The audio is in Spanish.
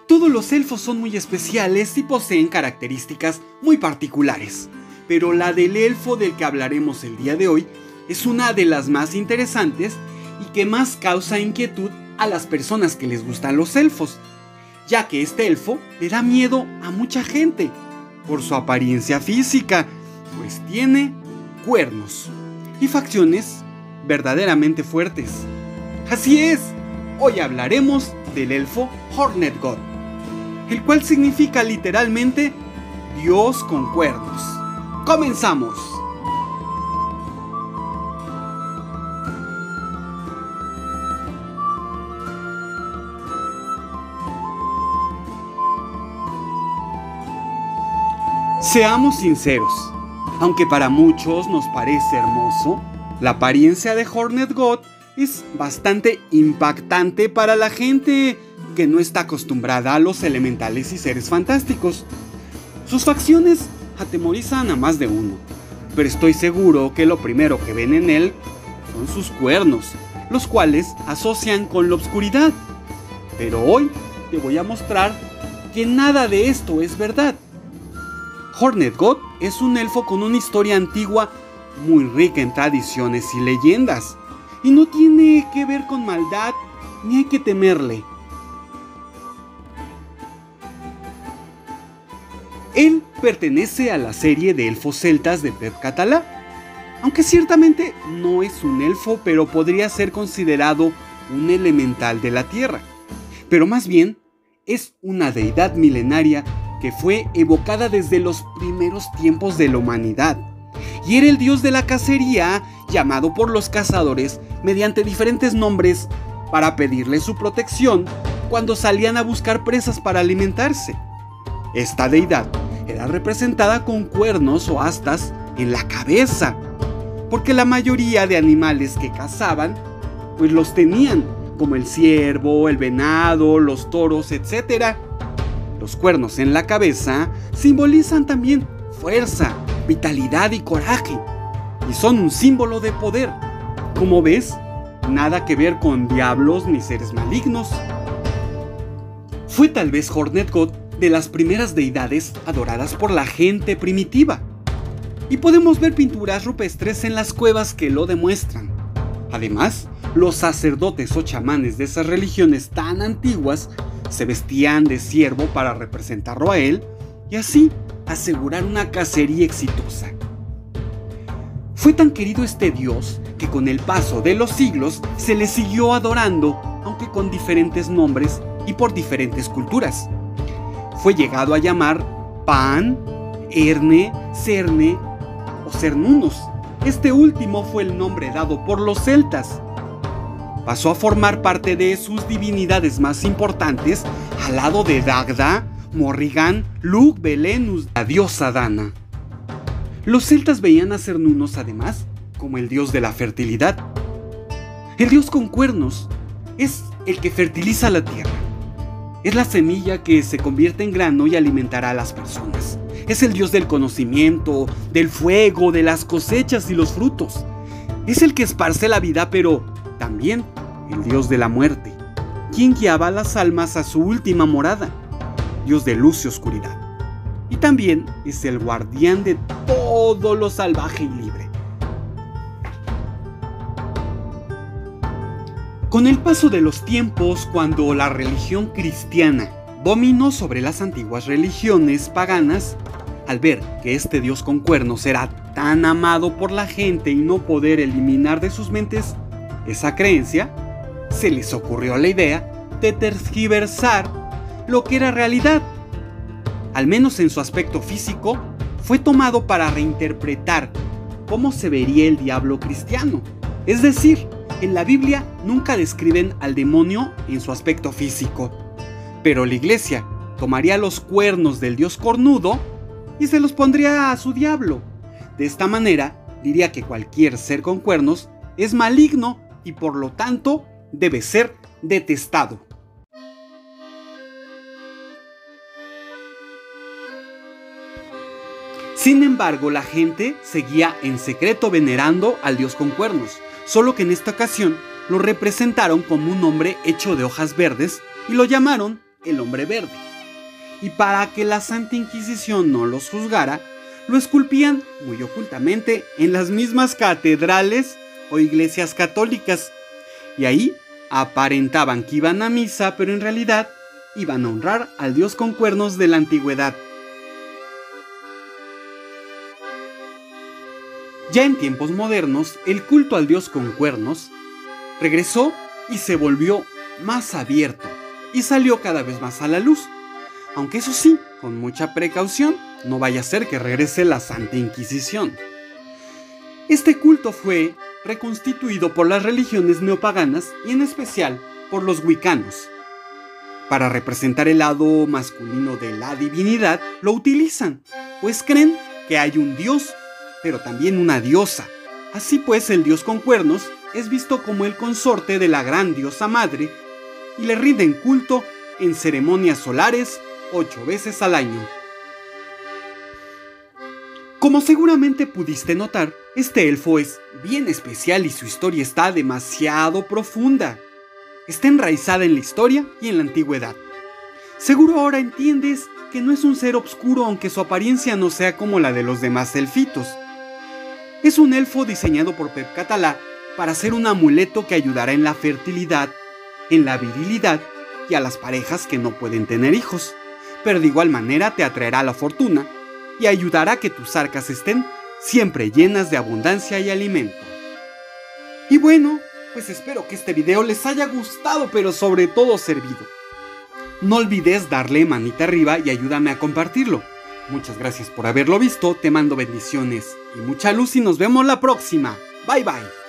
Todos los elfos son muy especiales y poseen características muy particulares, pero la del elfo del que hablaremos el día de hoy es una de las más interesantes y que más causa inquietud a las personas que les gustan los elfos, ya que este elfo le da miedo a mucha gente por su apariencia física, pues tiene cuernos y facciones verdaderamente fuertes. Así es, hoy hablaremos del elfo Hornedgood, el cual significa literalmente Dios con cuernos. ¡Comenzamos! Seamos sinceros, aunque para muchos nos parece hermoso, la apariencia de Hornedgood es bastante impactante para la gente que no está acostumbrada a los elementales y seres fantásticos. Sus facciones atemorizan a más de uno, pero estoy seguro que lo primero que ven en él son sus cuernos, los cuales asocian con la oscuridad. Pero hoy te voy a mostrar que nada de esto es verdad. Hornedgood es un elfo con una historia antigua muy rica en tradiciones y leyendas, y no tiene que ver con maldad ni hay que temerle. Él pertenece a la serie de elfos celtas de Pep Català, aunque ciertamente no es un elfo, pero podría ser considerado un elemental de la tierra, pero más bien es una deidad milenaria que fue evocada desde los primeros tiempos de la humanidad, y era el dios de la cacería, llamado por los cazadores mediante diferentes nombres para pedirle su protección cuando salían a buscar presas para alimentarse. Esta deidad era representada con cuernos o astas en la cabeza, porque la mayoría de animales que cazaban pues los tenían, como el ciervo, el venado, los toros, etc. Los cuernos en la cabeza simbolizan también fuerza, vitalidad y coraje, y son un símbolo de poder. Como ves, nada que ver con diablos ni seres malignos. Fue tal vez Hornedgood de las primeras deidades adoradas por la gente primitiva, y podemos ver pinturas rupestres en las cuevas que lo demuestran. Además, los sacerdotes o chamanes de esas religiones tan antiguas se vestían de ciervo para representarlo a él y así asegurar una cacería exitosa. Fue tan querido este dios que con el paso de los siglos se le siguió adorando, aunque con diferentes nombres y por diferentes culturas. Fue llegado a llamar Pan, Erne, Cerne o Cernunnos. Este último fue el nombre dado por los celtas. Pasó a formar parte de sus divinidades más importantes al lado de Dagda, Morrigan, Lugh, Belenus, la diosa Dana. Los celtas veían a Cernunnos además como el dios de la fertilidad. El dios con cuernos es el que fertiliza la tierra. Es la semilla que se convierte en grano y alimentará a las personas. Es el dios del conocimiento, del fuego, de las cosechas y los frutos. Es el que esparce la vida, pero también el dios de la muerte, quien guiaba a las almas a su última morada, dios de luz y oscuridad. Y también es el guardián de todo lo salvaje y libre. Con el paso de los tiempos, cuando la religión cristiana dominó sobre las antiguas religiones paganas, al ver que este dios con cuernos era tan amado por la gente y no poder eliminar de sus mentes esa creencia, se les ocurrió la idea de tergiversar lo que era realidad. Al menos en su aspecto físico, fue tomado para reinterpretar cómo se vería el diablo cristiano. Es decir, en la Biblia nunca describen al demonio en su aspecto físico, pero la iglesia tomaría los cuernos del dios cornudo y se los pondría a su diablo. De esta manera, diría que cualquier ser con cuernos es maligno y por lo tanto debe ser detestado. Sin embargo, la gente seguía en secreto venerando al dios con cuernos, solo que en esta ocasión lo representaron como un hombre hecho de hojas verdes y lo llamaron el Hombre Verde. Y para que la Santa Inquisición no los juzgara, lo esculpían muy ocultamente en las mismas catedrales o iglesias católicas. Y ahí aparentaban que iban a misa, pero en realidad iban a honrar al dios con cuernos de la antigüedad. Ya en tiempos modernos, el culto al dios con cuernos regresó y se volvió más abierto y salió cada vez más a la luz. Aunque eso sí, con mucha precaución, no vaya a ser que regrese la Santa Inquisición. Este culto fue reconstituido por las religiones neopaganas y en especial por los wiccanos. Para representar el lado masculino de la divinidad, lo utilizan, pues creen que hay un dios, pero también una diosa. Así pues, el dios con cuernos es visto como el consorte de la gran diosa madre y le rinden culto en ceremonias solares 8 veces al año. Como seguramente pudiste notar, este elfo es bien especial y su historia está demasiado profunda. Está enraizada en la historia y en la antigüedad. Seguro ahora entiendes que no es un ser oscuro aunque su apariencia no sea como la de los demás elfitos. Es un elfo diseñado por Pep Català para ser un amuleto que ayudará en la fertilidad, en la virilidad y a las parejas que no pueden tener hijos, pero de igual manera te atraerá la fortuna y ayudará a que tus arcas estén siempre llenas de abundancia y alimento. Y bueno, pues espero que este video les haya gustado, pero sobre todo servido. No olvides darle manita arriba y ayúdame a compartirlo. Muchas gracias por haberlo visto, te mando bendiciones y mucha luz y nos vemos la próxima. Bye bye.